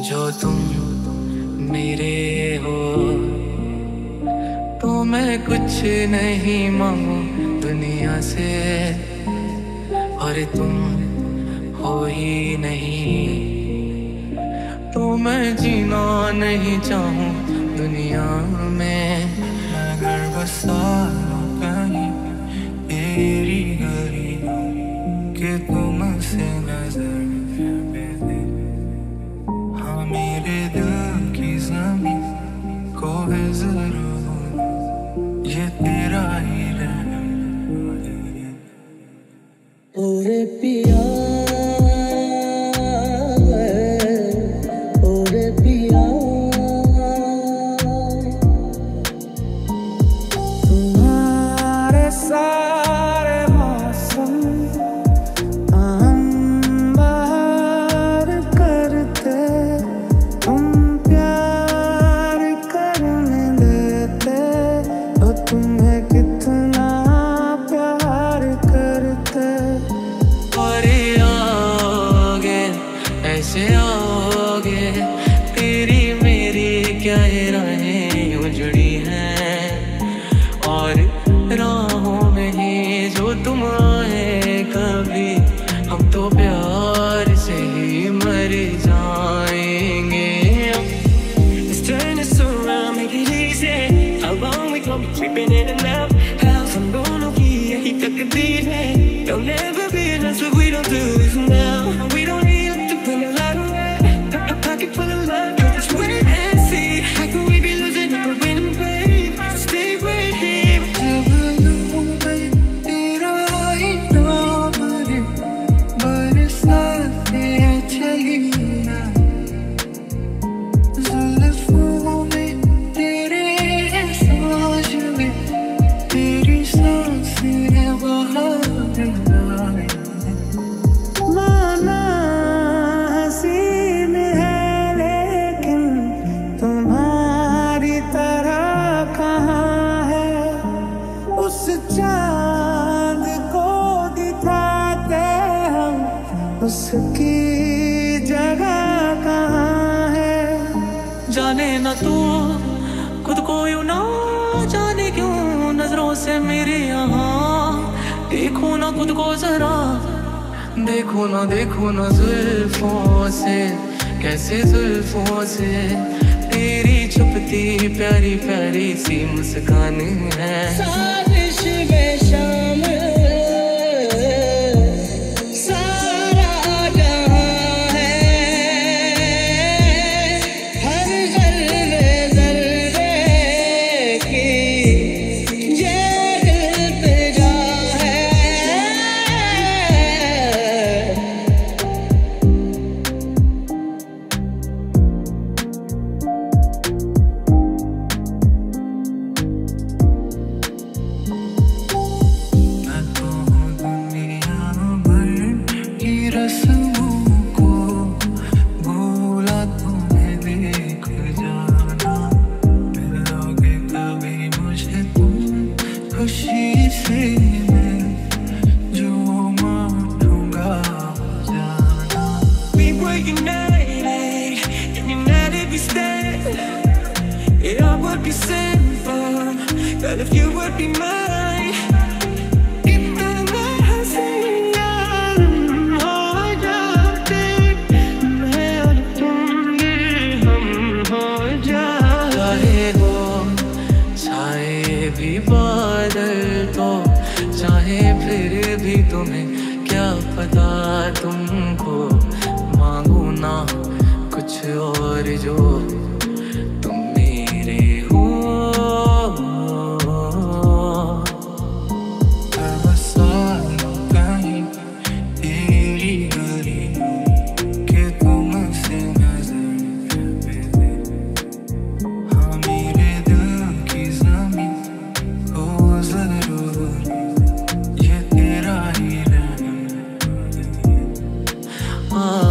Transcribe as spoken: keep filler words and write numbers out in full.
जो तुम मेरे हो तो मैं कुछ नहीं मांगू दुनिया से, और तुम हो ही नहीं तो मैं जीना नहीं चाहूँ दुनिया में। अगर बसा लूं कहीं तेरी गली के तुमसे नजर दे, हाँ मेरे दिल की ज़मीं को है जरूर ये तेरा ही रहम है। ओरे पिया ओरे पिया तुम्हारे सारे मौसम हम बाहर करते, तुम प्यार करने देते तो तुम्हें कितना प्यार करते। और आओगे ऐसे आओगे, तेरी मेरी क्या राहें यूं जुड़ी हैं, और राहों में ही जो तुम आए कभी हम तो प्यार से ही मर जाएंगे। Let's turn this around, make it easy. How long we gon' be creeping in and out? House हम दोनों की यही तकदीर है। There'll never be an answer if we don't do this now. We don't need to put a lot away. A pocket full of love, just wait and see. How can we be losing if we're winning, babe? Stay right here. जब लूँगा तेरा ही नाम रे, बरसातें चली ना, जुल्फों में तेरे सांस में तेरी सांसें बाहर आए। माना हसीन है लेकिन तुम्हारी तरह कहाँ है, उस चाँद को दिखाते हम उसकी जगह कहाँ है। जाने ना तू खुद को यूं ना जाने क्यों नजरों से मेरे यहाँ, देखो ना खुद को जरा, देखो ना देखो ना जुल्फों से, कैसे जुल्फों से तेरी छुपती प्यारी प्यारी सी मुस्कान है। साजिश में शामिल सारा जहां है, हर जर्रे जर्रे की ये दिल पे जा है। मैं तो हूँ दुनिया भर की रस्मों को भूला तुम्हें देख जाना, मिलोगे कभी मुझे तुम खुशी से मैं जो मांगूंगा जाना। We were united, and united we stand. It all would be simple, but if you would be mine. इतना हसीन हो जाते मैं और तुम, ये हम हो जाते। चाहे हो छाए भी बादल तो, चाहे फिर भी तुम्हें क्या पता, तुमको मांगू ना कुछ और जो तुम मेरे हो। बसा लूं कहीं तेरी गली के तुमसे नजर दे, हाँ मेरे दिल की ज़मीं को जरूर ये तेरा ही रहम है।